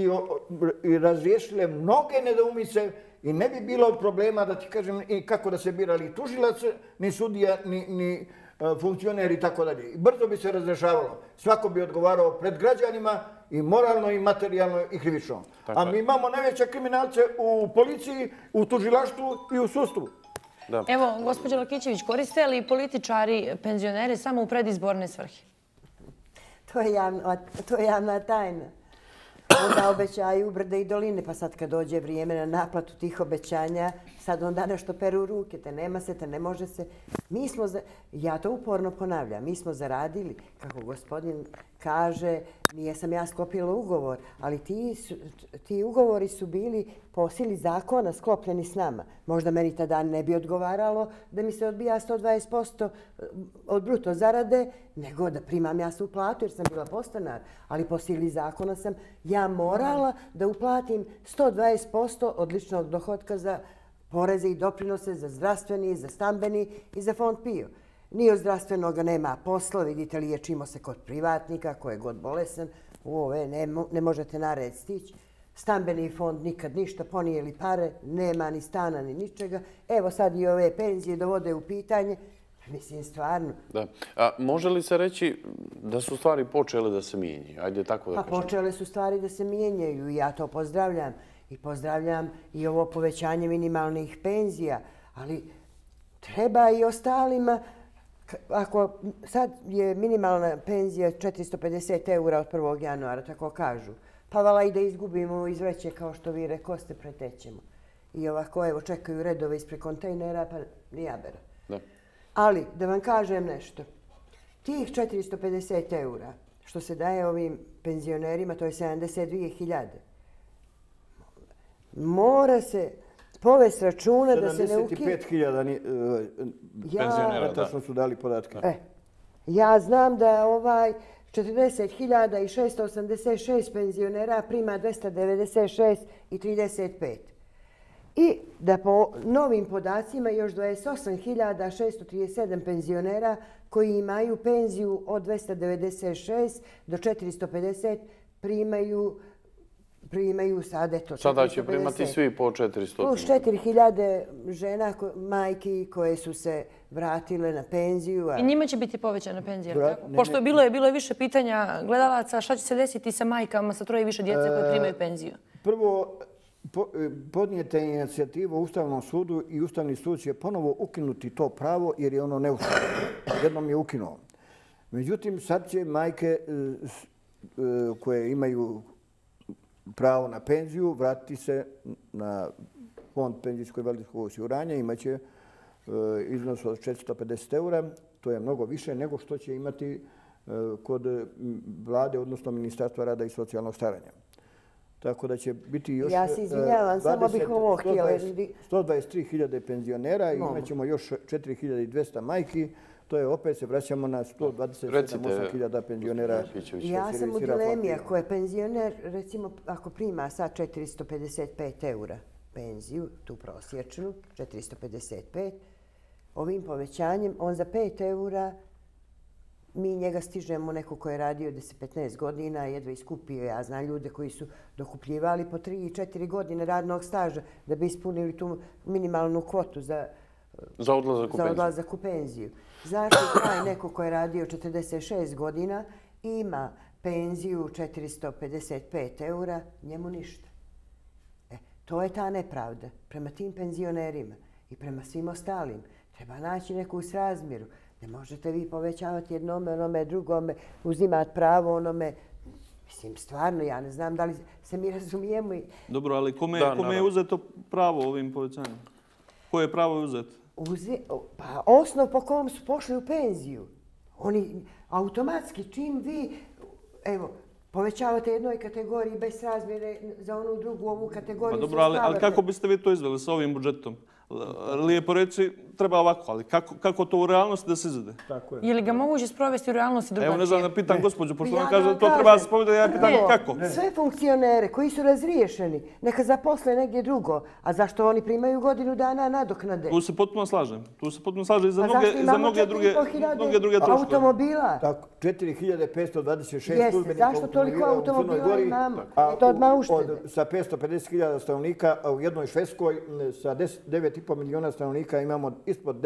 i razriješile mnoge nedoumice i ne bi bilo problema, da ti kažem, i kako da se birali tužilac, ni sudija, ni funkcioner i tako dalje. Brzo bi se razrešavalo. Svako bi odgovarao pred građanima i moralno, i materijalno, i krivično. A mi imamo najveće kriminalce u policiji, u tužilaštvu i u sudstvu. Evo, gospođo Lakićević, koriste li političari penzionere samo u predizborne svrhe? To je javna tajna. Onda obećaju brde i doline, pa sad kad dođe vrijeme na naplatu tih obećanja, sad onda nešto peru ruke, te nema se, te ne može se. Ja to uporno ponavljam, mi smo zaradili, kako gospodin kaže, nijesam ja sklopila ugovor, ali ti ugovori su bili po sili zakona sklopljeni s nama. Možda meni tada ne bi odgovaralo da mi se odbija 120% od bruto zarade, nego da primam ja svu platu jer sam bila podstanar. Ali po sili zakona sam ja morala da uplatim 120% od ličnog dohotka za poreze i doprinose, za zdravstveni, za stambeni i za fond PIO. Ni od zdravstvenoga nema posla, vidite li je čimo se kod privatnika, ko je god bolesan, ne možete na red stići. Stambeni fond nikad ništa, ponijeli pare, nema ni stana ni ničega. Evo sad i ove penzije dovode u pitanje. Mislim, stvarno. A može li se reći da su stvari počele da se mijenjaju? Ajde tako da kažem. Pa počele su stvari da se mijenjaju i ja to pozdravljam. I pozdravljam i ovo povećanje minimalnih penzija. Ali treba i ostalima. Ako sad je minimalna penzija 450 eura od 1. januara, tako kažu, pa vala i da izgubimo iz vreće, kao što vi rekoste, pretećemo. I ovako, evo, čekaju redove ispred kontejnera, pa nijabera. Ali, da vam kažem nešto. Tih 450 eura što se daje ovim penzionerima, to je 72.000. Mora se povesti računa da se ne ukine... 75.000 penzionera, tačno su dali podatke. Ja znam da 40.686 penzionera prima 296,35. I da po novim podacima još 28.637 penzionera koji imaju penziju od 296 do 450 primaju sad eto 450. Sada će primati svi po 400. Plus 4.000 žena, majki koje su se vratile na penziju. I njima će biti povećana penzija. Pošto bilo je više pitanja gledalaca, šta će se desiti sa majkama sa 3 i više djece koje primaju penziju? Prvo, podnijete inicijativu u Ustavnom sudu i Ustavni sud će ponovo ukinuti to pravo jer je ono neustavno. Jednom je ukinuo. Međutim, sad će majke koje imaju pravo na penziju vratiti se na fond penzijskog i invalidskog osiguranja. Imaće iznos od 450 eura. To je mnogo više nego što će imati kod vlade, odnosno Ministarstva rada i socijalnog staranja. Tako da će biti još... Ja se izvinjavam, samo bih ovo htjela. 123.000 penzionera i imat ćemo još 4.200 majki. To je opet se vraćamo na 127.000 penzionera. Ja sam u dilemi, ako je penzioner, recimo, ako prima sad 455 eura penziju, tu prosječnu, 455, ovim povećanjem, on za 5 eura, mi njega stižemo neko ko je radio 10-15 godina, jedva iskupio. Ja znam ljude koji su dokupljivali po 3 i 4 godine radnog staža da bi ispunili tu minimalnu kvotu za odlazak u penziju. Zašto taj neko ko je radio 46 godina ima penziju 455 eura, njemu ništa. To je ta nepravda prema tim penzionerima i prema svim ostalim. Treba naći neku srazmjeru. Ne možete vi povećavati jednome, onome, drugome, uzimati pravo onome. Mislim, stvarno, ja ne znam da li se mi razumijemo. Dobro, ali kome je uzeto pravo ovim povećanjem? Koje je pravo uzeto? Pa osnov po kom su pošli u penziju. Oni automatski, čim vi, evo, povećavate jednoj kategoriji bez razmjere za onu drugu, ovu kategoriju. Pa dobro, ali kako biste vi to izveli sa ovim budžetom? Lijepo reći, treba ovako, ali kako to u realnosti da se izvede? Je li ga moguće sprovesti u realnosti drugačije? Evo, ne znam, da pitam gospođu, pošto ona kaže da to treba se povedati, ja pitam kako? Sve funkcionere koji su razriješeni, neka zaposle negdje drugo, a zašto oni primaju godinu dana nadoknade? Tu se potpuno slažem. Tu se potpuno slažem i za mnoge druge troškove. Automobila? Tako, 4.526 službenih zašto toliko automobila imamo? To odmah uštede. Sa 550.000 stanovnika u jednoj Švedskoj sa 9,5 milijuna stanovnika imamo ispod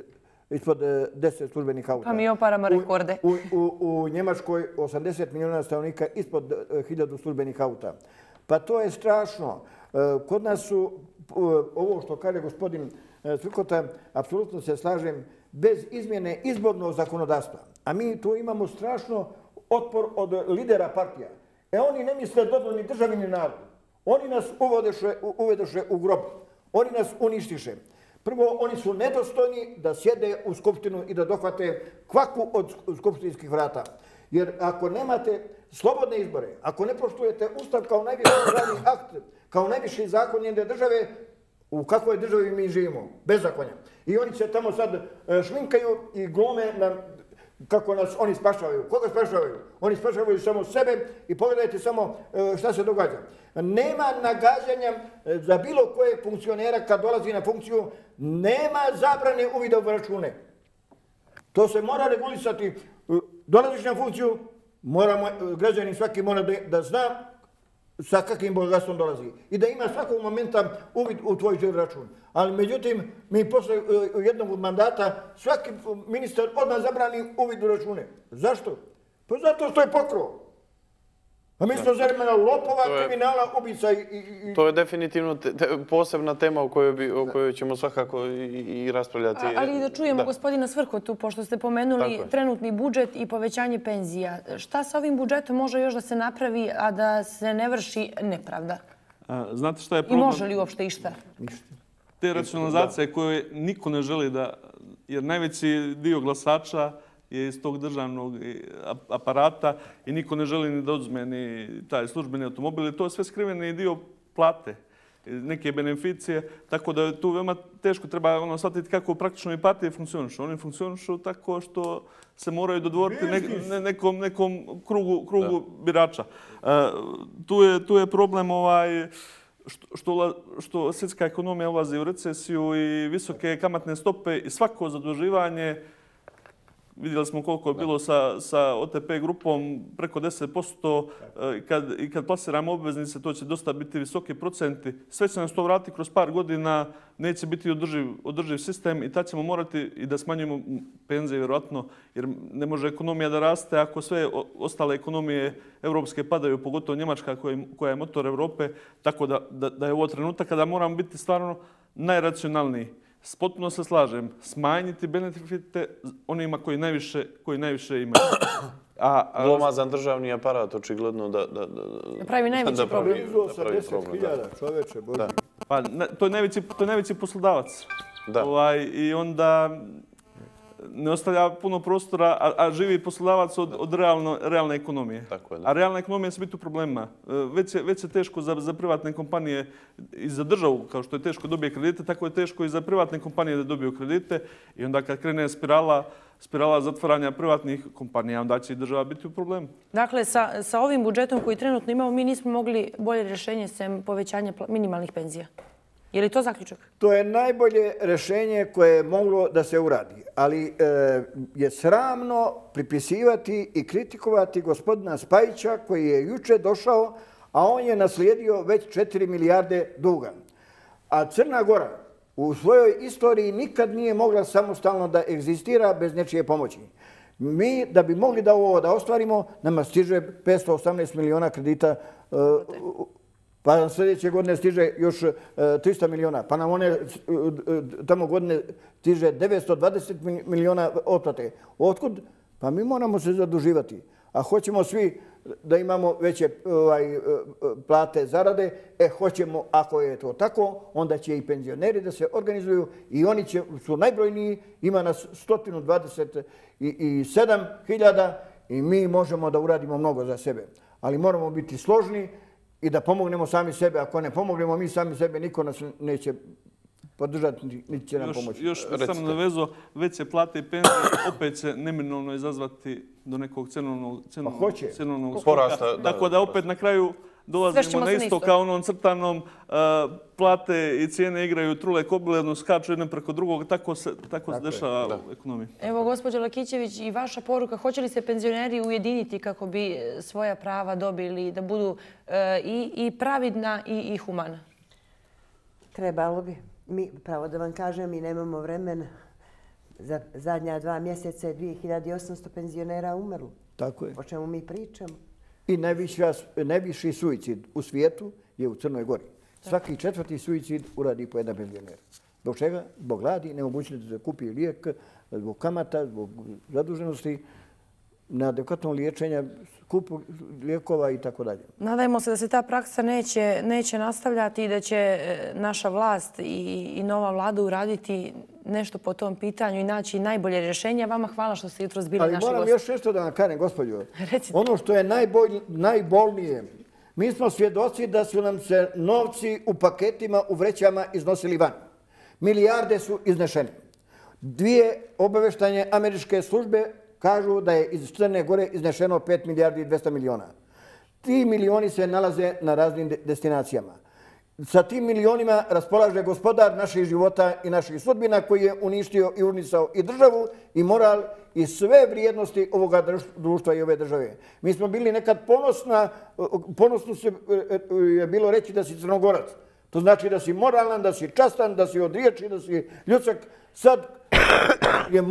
10 službenih auta. Pa mi oparamo rekorde. U Njemačkoj 80 milijuna stanovnika ispod 1000 službenih auta. Pa to je strašno. Kod nas su, ovo što kaže gospodin Cvrkota, apsolutno se slažem, bez izmjene izbornog zakonodavstva. A mi tu imamo strašno otpor od lidera partija. Oni ne misle dobro ni državi ni narodu. Oni nas uvedoše u grob. Oni nas uništiše. Prvo, oni su nedostojni da sjede u skupštinu i da dohvate kvaku od skupštinskih vrata. Jer ako nemate slobodne izbore, ako ne poštujete Ustav kao najviši pravni akt, kao najviši zakon jedne države, u kakvoj državi mi živimo? Bezakonja. I oni se tamo sad šminkaju i glome kako nas oni spašavaju. Koga spašavaju? Oni spašavaju samo sebe i pogledajte samo šta se događa. Nema nagađanja za bilo kojeg funkcionera kad dolazi na funkciju, nema zabrane uvida u račune. To se mora regulisati. Dolaziš na funkciju, građanin svaki mora da zna sa kakvim bogatstvom dolazi i da ima svakog momenta uvid u tvoj žiro račun. Ali međutim, mi posle jednog mandata svaki ministar odmah zabrani uvid u račune. Zašto? Pa zato što je pokrao. A mi smo zaremena lopova, kriminala, ubica i... To je definitivno posebna tema o kojoj ćemo svakako i raspravljati. Ali da čujemo gospodina Cvrkotu, pošto ste pomenuli trenutni budžet i povećanje penzija. Šta sa ovim budžetom može još da se napravi, a da se ne vrši nepravda? Znate šta je problem? I može li uopšte išta? Te racionalizacije koje niko ne želi da jer najveći dio glasača je iz tog državnog aparata i niko ne želi ni da oduzme ni taj službeni automobil. I to je sve skriveni dio plate, neke beneficije, tako da je tu veoma teško treba shvatiti kako praktično i partije funkcionišu. Oni funkcionišu tako što se moraju dodvoriti nekom krugu birača. Tu je problem što svjetska ekonomija ulazi u recesiju i visoke kamatne stope i svako zaduživanje. Vidjeli smo koliko je bilo sa OTP grupom, preko 10%. I kad plasiramo obveznice, to će dosta biti visoki procenti. Sve će nas to vratiti kroz par godina, neće biti održiv sistem i tad ćemo morati i da smanjujemo penzije, vjerojatno, jer ne može ekonomija da raste ako sve ostale ekonomije evropske padaju, pogotovo Njemačka koja je motor Evrope, tako da je ovo trenutak kada moramo biti stvarno najracionalniji. Potpuno se slažem. Smanjiti benefite onima koji najviše imaju. Glomazan državni aparat, očigledno da pravi najveći problem. Sa 10.000 čoveče, Bože. Pa to je najveći poslodavac. I onda ne ostavlja puno prostora, a živi poslodavac od realne ekonomije. A realna ekonomija će biti u problemima. Već je teško za privatne kompanije i za državu, kao što je teško dobije kredite, tako je teško i za privatne kompanije da dobiju kredite. I onda kad krene spirala zatvaranja privatnih kompanija, onda će i država biti u problemu. Dakle, sa ovim budžetom koji trenutno imamo, mi nismo mogli bolje rješenje sem povećanja minimalnih penzija. Je li to zaključak? To je najbolje rješenje koje je moglo da se uradi, ali je sramno pripisivati i kritikovati gospodina Spajića koji je juče došao, a on je naslijedio već 4 milijarde duga. A Crna Gora u svojoj istoriji nikad nije mogla samostalno da egzistira bez nečije pomoći. Mi, da bi mogli da ovo da ostvarimo, nama stiže 518 miliona kredita, pa nam sljedeće godine stiže još 300 miliona, pa nam one tamo godine stiže 920 miliona otplate. Otkud? Pa mi moramo se zaduživati. A hoćemo svi da imamo veće plate, zarade. Hoćemo, ako je to tako, onda će i penzioneri da se organizuju i oni su najbrojniji. Ima nas 127.000 i mi možemo da uradimo mnogo za sebe. Ali moramo biti složni i da pomognemo sami sebe. Ako ne pomognemo mi sami sebe, niko nas neće podržati, niti će nam pomoći. Još sam navezao, veće plate i penzije opet će neminovno izazvati do nekog cenovnog porasta. Tako da opet na kraju dolazimo na isto kao onom crtanom, plate i cijene igraju trule kobile, skaču jedne preko drugog, tako se dešava u ekonomiji. Evo, gospođo Lakićević, i vaša poruka, hoće li se penzioneri ujediniti kako bi svoja prava dobili, da budu i pravidna i humana? Trebalo bi. Mi, pravo da vam kažem, mi nemamo vremena. Za zadnja 2 mjeseca je 2800 penzionera umrlo. Tako je. O čemu mi pričamo? I najviši suicid u svijetu je u Crnoj Gori. Svaki 4. suicid uradi po jedan penzioner. Zbog čega? Zbog gladi, nemogućnosti da kupi lijek, zbog kamata, zbog zaduženosti, neadekvatnog liječenja, skupu lijekova i tako dalje. Nadajmo se da se ta praksa neće nastavljati i da će naša vlast i nova vlada uraditi nešto po tom pitanju i naći najbolje rješenje. Vama hvala što ste jutros bili naši gosti. Ali moram još nešto da vam kažem, gospođo. Ono što je najbolnije, mi smo svjedoci da su nam se novci u paketima, u vrećama iznosili van. Milijarde su iznešene. 2 obavještanje američke službe kažu da je iz Crne Gore iznešeno 5 milijardi i 200 miliona. Ti milioni se nalaze na raznim destinacijama. Sa tim milionima raspolaže gospodar naših života i naših sudbina koji je uništio i unisao i državu i moral i sve vrijednosti ovoga društva i ove države. Mi smo bili nekad ponosno je bilo reći da si Crnogorac. To znači da si moralan, da si častan, da si od riječi, da si ljudsak. Sad je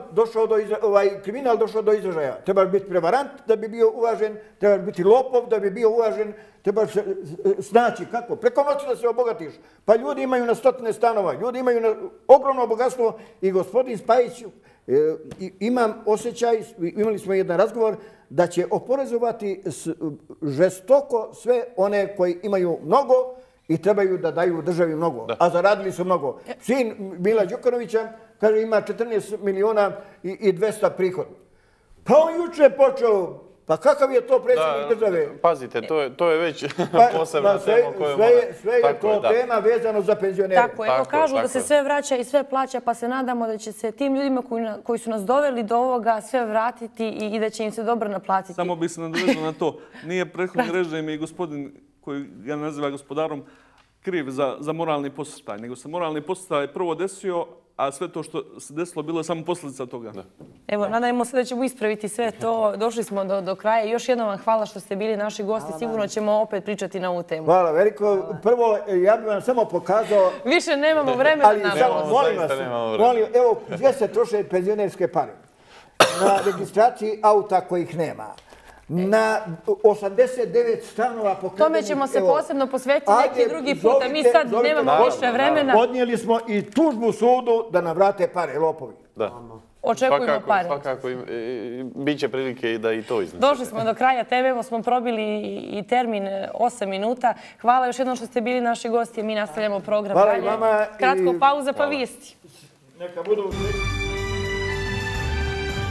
kriminal došao do izražaja. Trebaš biti prevarant da bi bio uvažen, trebaš biti lopov da bi bio uvažen, trebaš snaći kako? Preko noći da se obogatiš. Pa ljudi imaju na 100 stanova, ljudi imaju ogromno bogatstvo i gospodin Spajić, imam osjećaj, imali smo jedan razgovor, da će oporezovati žestoko sve one koji imaju mnogo i trebaju da daju državi mnogo, a zaradili su mnogo. Sin Mila Đukanovića kaže ima 14 miliona i 200 prihoda. Pa on juče počeo, pa kakav je to predsjednik države? Pazite, to je već posebna tema koju mora... Sve je to tema vezano za penzionere. Tako, evo kažu da se sve vraća i sve plaća, pa se nadamo da će se tim ljudima koji su nas doveli do ovoga sve vratiti i da će im se dobro naplatiti. Samo bi se nadovezao na to. Nije prethodni režim i gospodin koji ga naziva gospodarom kriv za moralni posrtaj, nego se moralni posrtaj prvo desio, a sve to što se desilo bilo je samo posljedica toga. Evo, nadajmo se da ćemo ispraviti sve to. Došli smo do kraja. Još jednom vam hvala što ste bili naši gosti. Sigurno ćemo opet pričati na ovu temu. Hvala, veliko. Prvo, ja bih vam samo pokazao... Više nemamo vremena. Ali molim vas, evo, gdje se troše penzionerske pare? Na registraciji auta kojih nema. Na 89 stanova pokradenih... Tome ćemo se posebno posvetiti neki drugi puta. Mi sad nemamo više vremena. Podnijeli smo i tužbu sudu da nam vrate pare, lopovi. Očekujemo pare. Svakako, bit će prilike i da i to iznesete. Došli smo do kraja teme, evo smo probili i termin 8 minuta. Hvala još jednom što ste bili naši gosti. Mi nastavljamo program dalje. Hvala i vama. Kratko pauza pa vijesti. Neka budu...